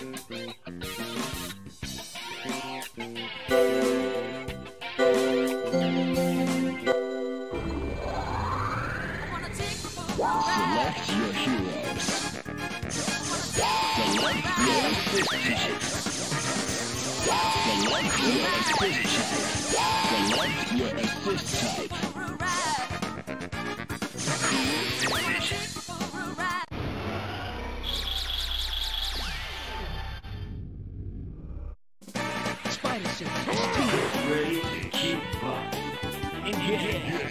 Select your heroes. Select your assist type. Select your assist type. Select your assist type. Spider suit is Ready to keep up. Engage.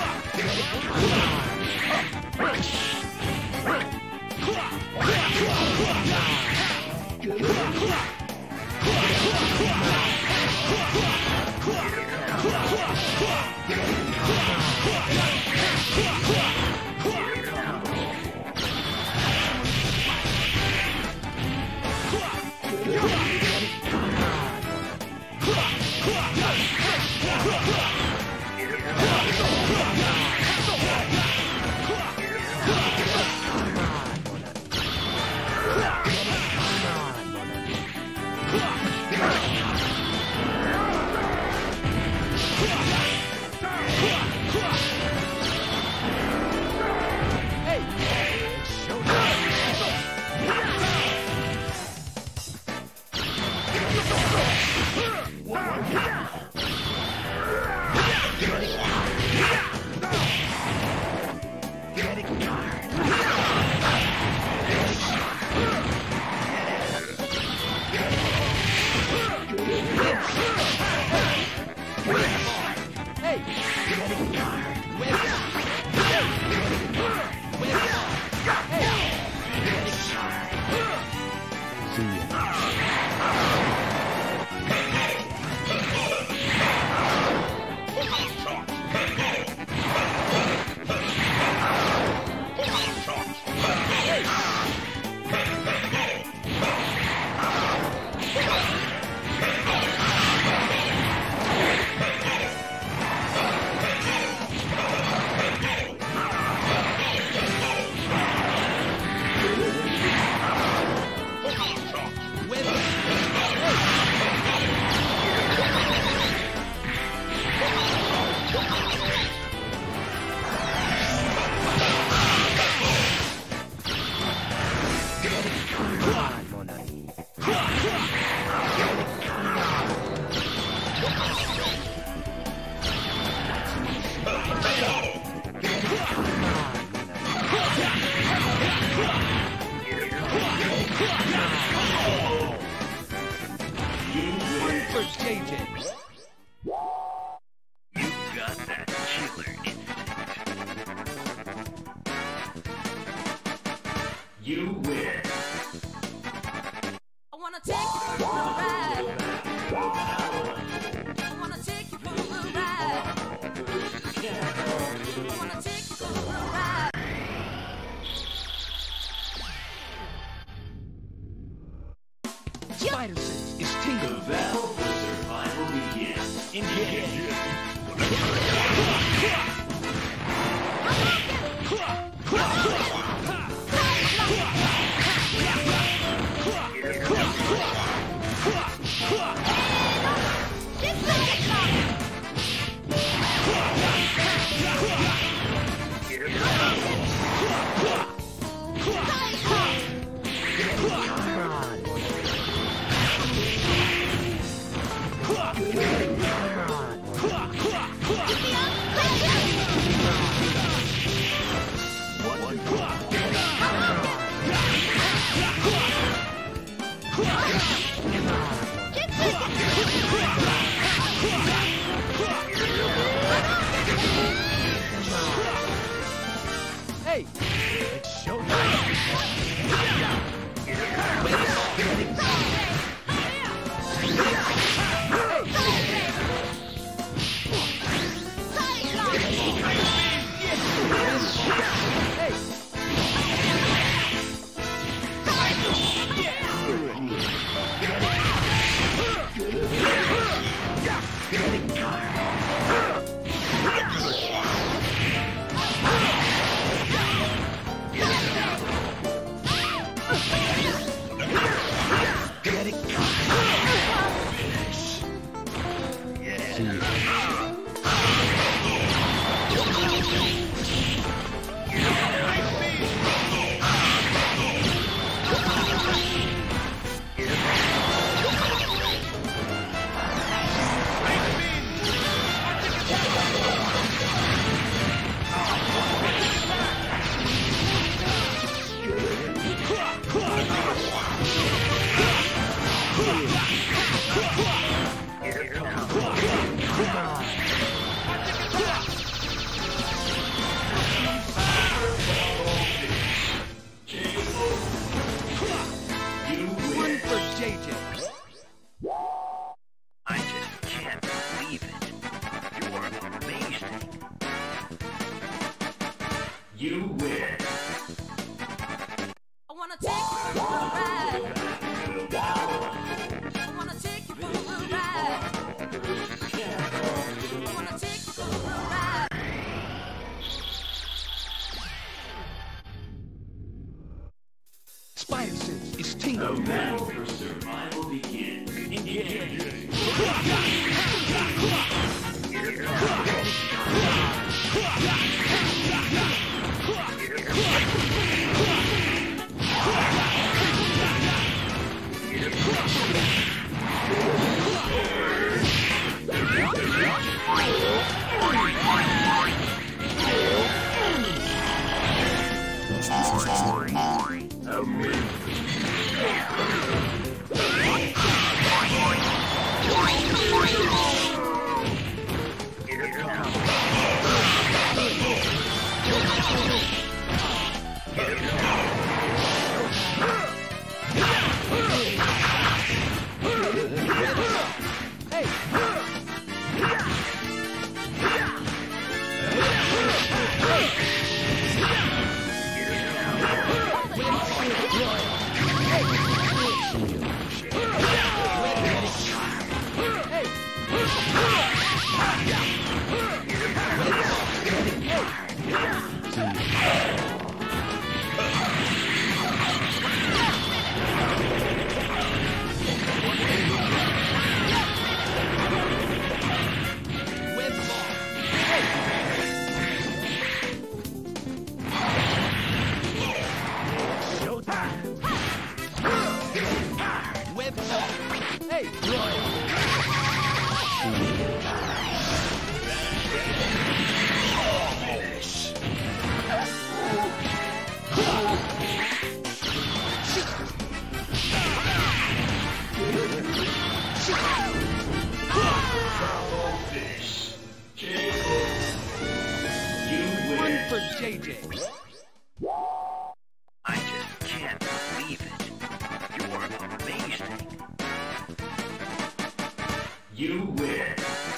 You win. I wanna take you for a ride. I wanna take you for a ride. I wanna take you for a ride. Spider sense is tingling. The battle for survival begins. Engage. Hey, it's showtime. One for JJ. I just can't believe it. You are amazing. You win. I wanna take you for a ride. I wanna take you for a ride. I wanna take you for a ride. Spider sense is tingling. Battle for survival begins. Engage. One for JJ. I just can't believe it. You are amazing. You win.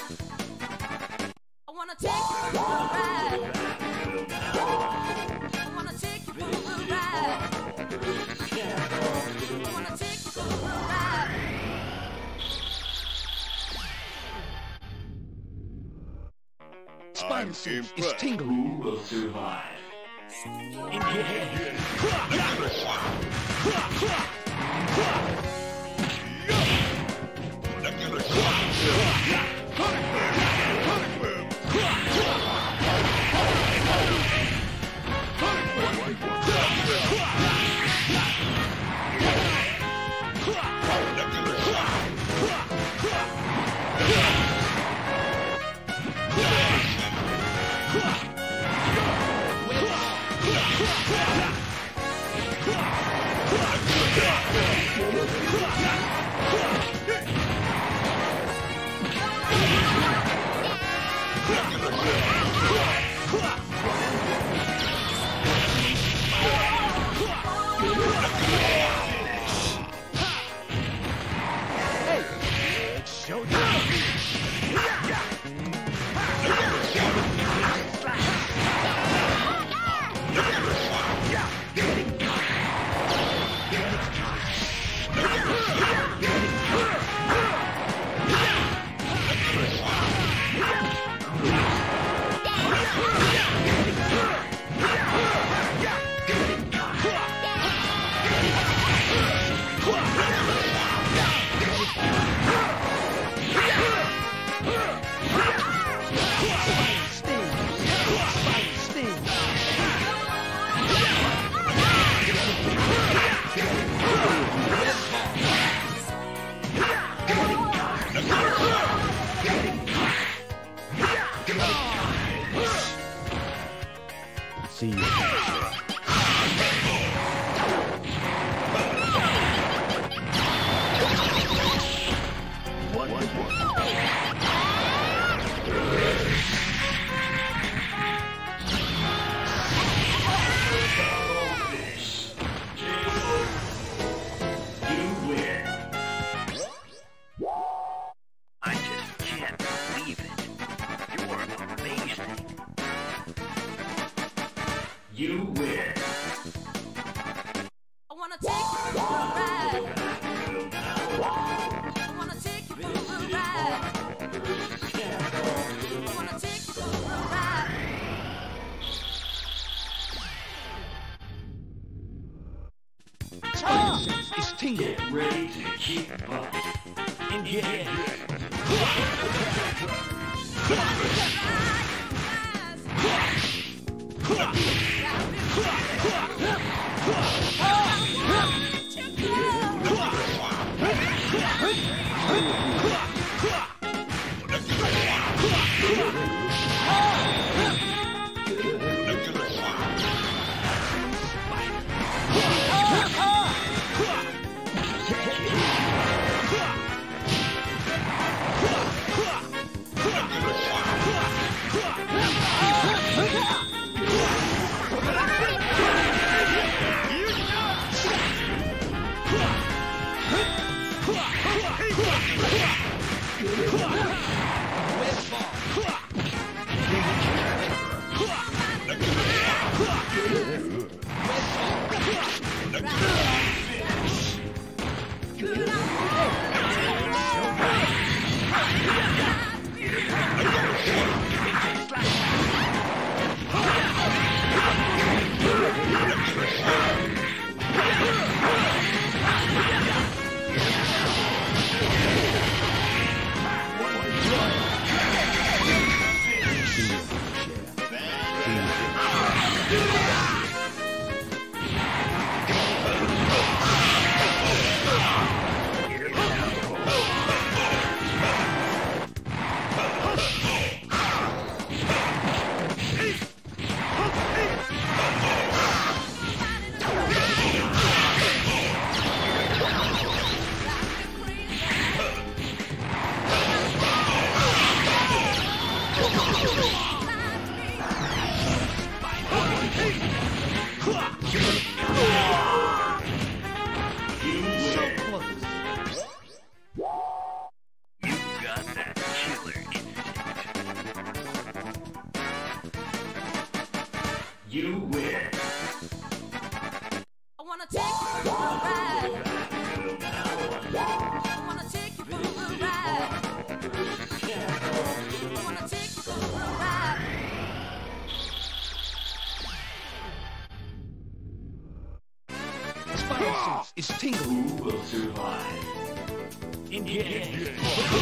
I wanna take you for a ride. I wanna take you for a ride. I wanna take you for a ride. Spider sense is tingling. Who will survive? to keep up. Engage. You win. I wanna take you for a ride. I wanna take you for a ride. I wanna take you for a ride. Spider sense is tingling. Who will survive? Engage.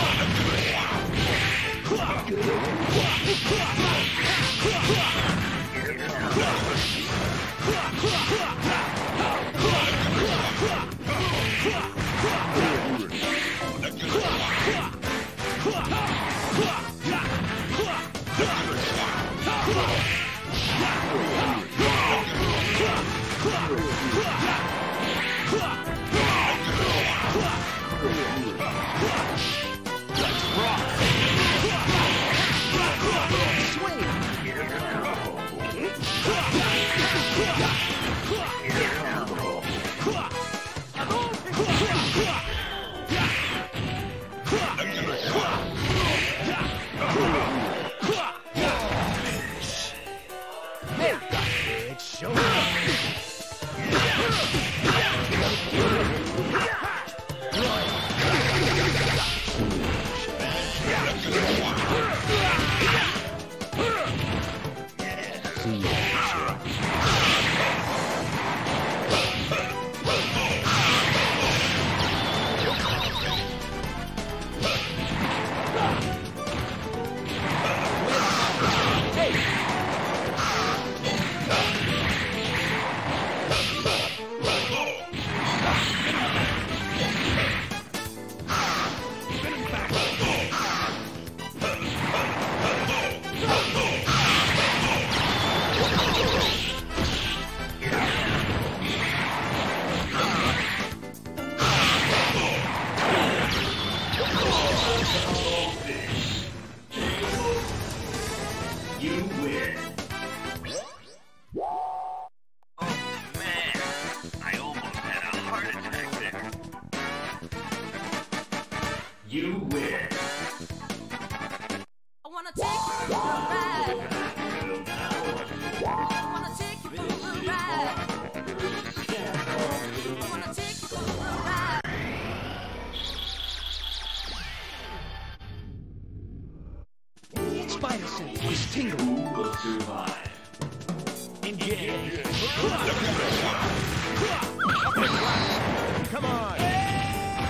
You win. I wanna take you for a ride. I wanna take you for a ride. I wanna take you for a ride. Spider sense is tingling. Who will survive? Engage. Come on.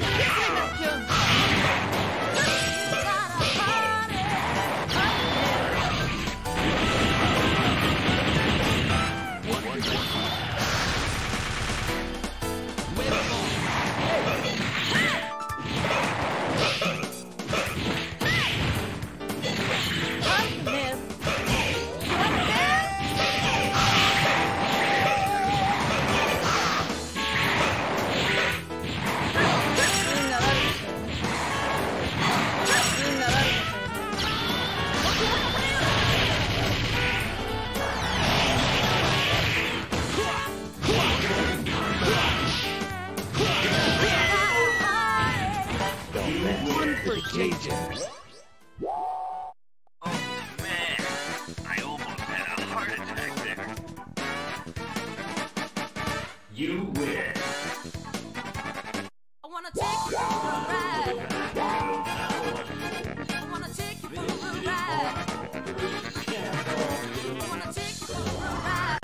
Contagious. Oh man, I almost had a heart attack there. You win. I wanna take you for a ride. I wanna take you for a ride. I wanna take you for a ride.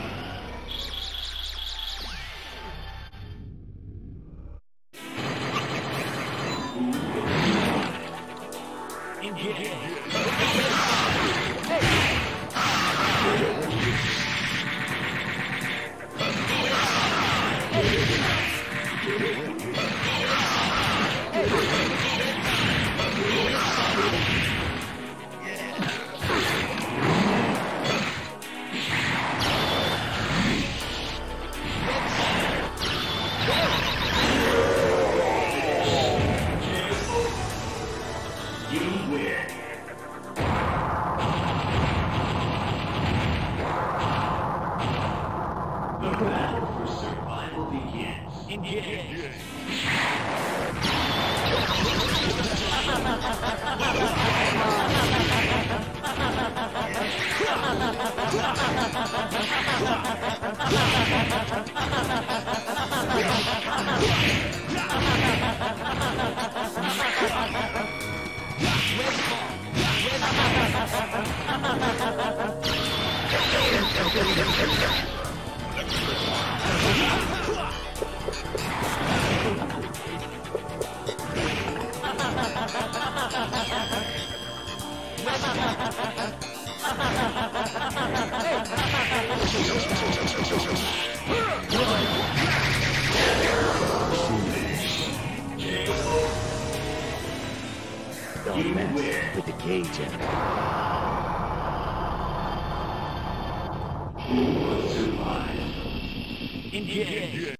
Don't mess with the Cajun. Engage.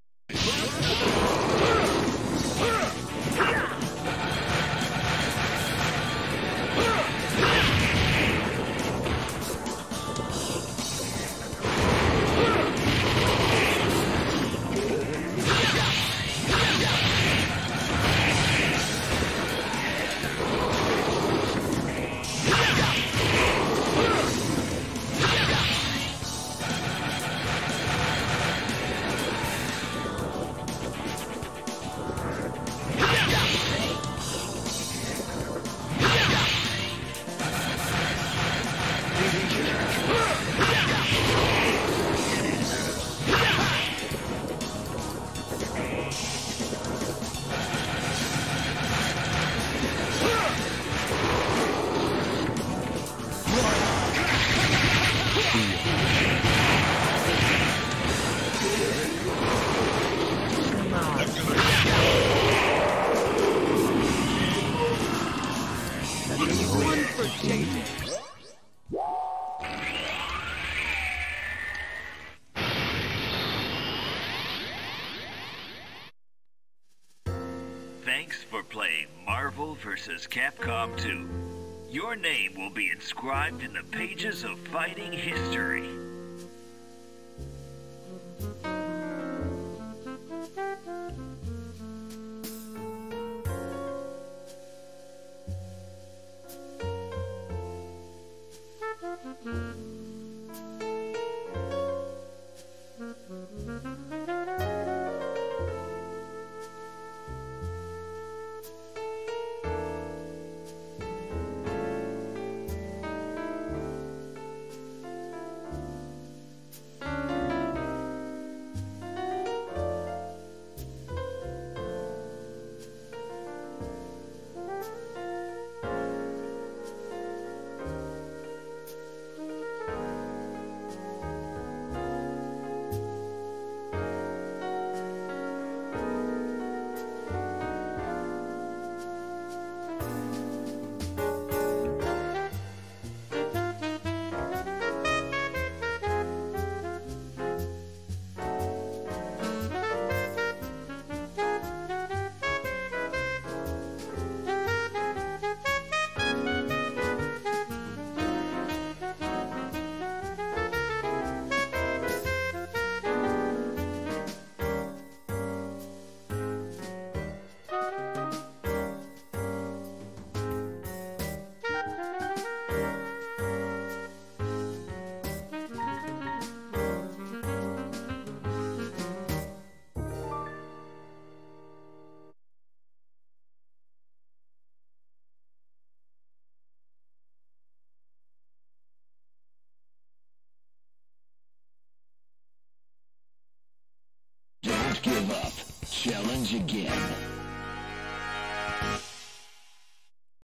Thanks for playing Marvel vs. Capcom 2. Your name will be inscribed in the pages of fighting history. Challenge again.